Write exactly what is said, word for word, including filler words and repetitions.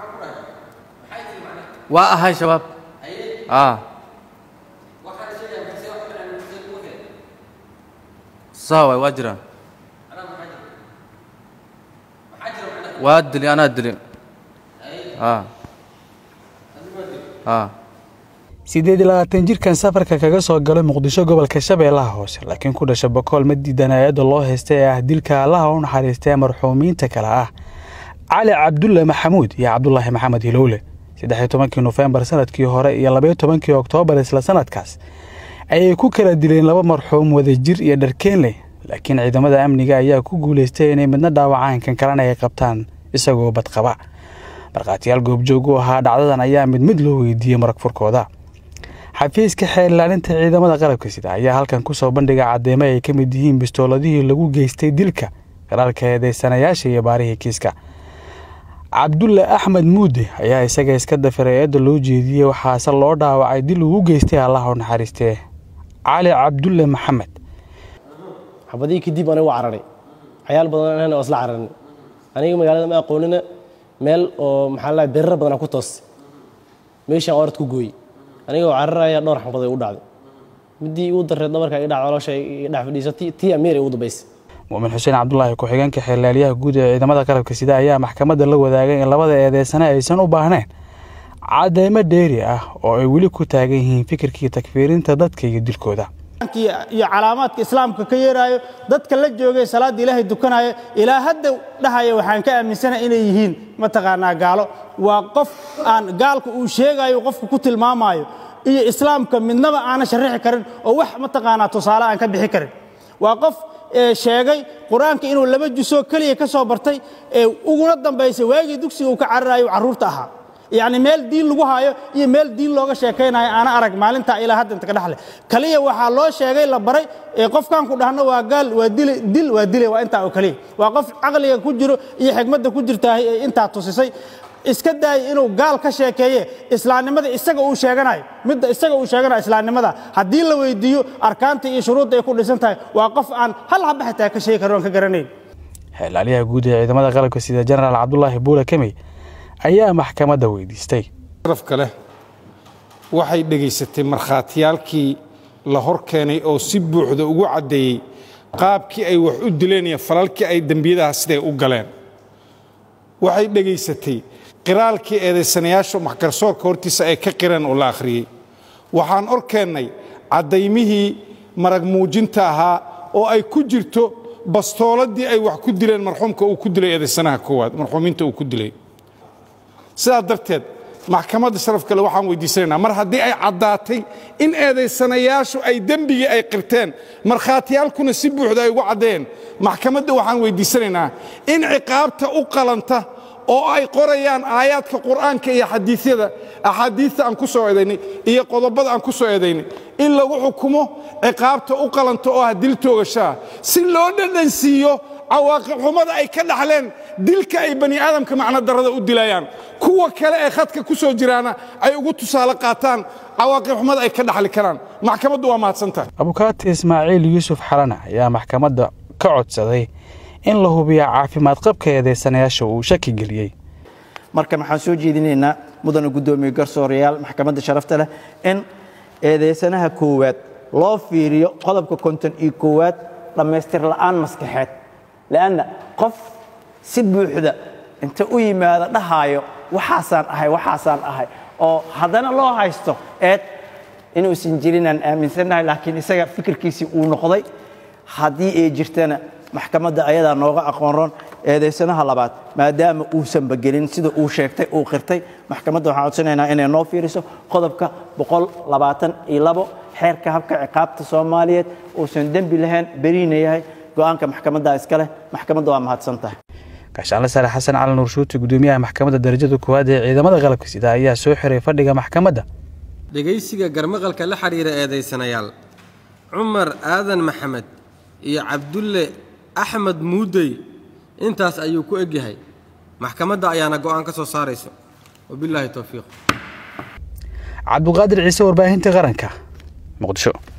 وأهاي شباب آه صاوي واجرا وادلي أنا أدلي آه آه sideed iyo labaatan jirkan safarka kaga soo galay Muqdisho gobolka Shabeellaha Hoose laakiin ku dhashay Boqol ma diidanayada loo heystay ah dilka Allah oo naxariistay marxuumiinta kala ah Ali Cabdulle Maxamuud iyo Cabdullaahi Maxamed Hilowle saddex iyo tobankii November sanadkii hore iyo laba iyo tobankii Oktoobar isla sanadkaas ayay ku kala dileen laba marxuum wada jir iyo dharkeenle laakiin ciidamada amniga ayaa ku guuleystay inay midna dhaawacaan kan kalena ay qabtaan isagoo bad qaba marqaatiyaal goobjoog u ahaa dhacdadan ayaa mid mid loo weydiiyay marag furkooda xafiiska xeelaalinta ciidamada qalabka sida ayaa halkan ku soo bandhigay cadeemo ay ka mid yihiin bistooladihii lagu geystay dilka qaraalka eedeysanayaasha iyo baarihii kiiska Cabdulle Axmed Muude ayaa isaga iska dafiray eedo loo jeediyay waxaase loo dhaawacay dil uu geystay Allah oo naxariistay Ali Cabdulle Maxamed xabadii kadib anigu cararay ciyaal badan oo isla cararin aniga magaalada ma aqoonina meel oo maxaa la beerar badan ku toos meesha orad ku gooy aniga cararaya dhowr xabaday u dhacday midii uu dareed marka ay dhacdo nolosha ay dhaaf fadhiisatay tii Ameer ugu dambeysay Muumin Xuseen Cabdullaahi ku xigeenka xeelaliyaha guud ee ciidamada qalabka sida ayaa maxkamadda la wadaagay in labada eedeysana aysan u baahneen cadeemo dheeri ah oo ay wali ku taagan yihiin fikirkii takfiirinta dadka iyo dilkooda iyo calaamaadka islaamka ka yeerayo dadka la joogay salaad ilaahay dukanayo ilaa hadda dhahayo waxaan ka aaminsanahay inay yihiin ma taqaanaa gaalo waa qof aan gaalku uu sheegayo qofku ku tilmaamayo iyo islaamka midnaba aan sharixi karin oo wax ma taqaanaa tusaale aan ka bixi karin waa qof sheegay quraanka inuu laba juso kaliya ka soo bartay ee ugu dambeysay waagii dugsiga uu ka cararayo caruurta ahaa يعني ميل دين لغو هايو iyo meel diin looga sheekeynayo ana arag maalinta ilaa hadda inta ka dhaxlay kaliya waxa loo sheegay la baray ee qofkan ku dhahno waa gaal waa dil dil waa dilay waa inta oo kaliya waa qof aqliga ku jiro iyo xigmadda ku jirtaa inta tusisay iska daay inuu gaal ka sheekeeye islaamnimada isaga uu sheeganayo mid isaga uu sheeganayo islaamnimada hadii la weydiiyo arkaanta iyo shuruudda ay ku dhisan tahay waa qof aan hal hab xitaa ka sheegi karoon ka garanayn xeelaliyaha guud ee ciidamada qalabka sida General Cabdullaahi Buule Kamey ayaa maxkamadda weydiistay raf kale waxay dhageysatay marxaatiyalkii la hor keenay oo si buuxda ugu cadeeyay qaabkii ay wax u dileen iyo falalkii ay dambiyadaha siday u galeen waxay dhageysatay qiraalkii eedeysanayaasha maxkarsoorka hortiisa ay ka qireen oo la akhriyay waxaan hor keenay cadeymihii marag muujinta ahaa oo ay ku jirto bastooladii ay wax ku dileen marxuumka uu ku dilay eedeysanaha koowaad marxuuminta uu ku dilay sidaa darteed maxkamadda sharafka leh waxaan weydiisanaynaa mar haddii ay caddaatay in eedeysanayaashu ay dembigii ay qirteen markhaatiyaalkuna si buuxda ay ugu caddeen maxkamadda waxaan weydiisanaynaa in ciqaabta u qalanta oo ay qorayaan aayaadka qur'aanka iyo xadiisyada axaadiista aan ku soo eedaynay iyo qodobada aan ku soo eedaynay in lagu xukumo ciqaabta u qalanta oo ah dil toogashaa si loo dhadhansiiyo cawaaqib xumada ay ka dhaxleen dilka ay bani aadamka macna darada u dilayaan kuwa kale ee khadka ku soo jiraana ay ugu tusaale qaataan cawaaqib xumada ay ka dhaxli karaan maxkamaddu waa mahadsantahay abukaati Ismaaciil Yuusuf Xalana ayaa maxkamadda ka codsaday in la hubiyo caafimaad qabka eedeysanayaasha uu shaki geliyay marka maxaan soo jeedinaynaa mudane gudoomiye garsoorayaal maxkamadda sharafta leh in eedeysanaha koowaad loo fiiriyo qodobka konton iyo koowaad dhameystir la'aan maskaxeed لأن قف سد بوحدة أنت أي ما دهايو وحسن أهي وحسن أهي أو هذانا الله هايستو إت إنه سنجرينا من سنة لكن إسقى فكر كيسي ونقضي هذه جرتنا محكمة أيضا نوع أقران هذا سنة هلا ما دام أوسم بجرين سيد أوشكتي أو قرتي محكمة حاطين هنا إن نوفيرسو قضبك بقول لبعتن إلابو حركة هبك عقاب تصوماليات وسندم بلهن بريني هاي go'aanka maxkamadda iska leh maxkamadda waa mahadsantahay Gaashaanle Sare Xasan Cali Nuur Shuuti gudoomiyaha maxkamadda darajada koowaad ee ciidamada qalabka sida ayaa soo xiray fadhiga maxkamadda dhageysiga garmaqalka la xiriira eedeysanayaal Umar Aadan Maxamed iyo Cabdulle Axmed Muudey intaas ayuu ku egyahay maxkamadda ayaana go'aan ka soo saarayso wabillahi tawfiiq Cabduqaadir Ciise warbaahinta qaranka Muqdisho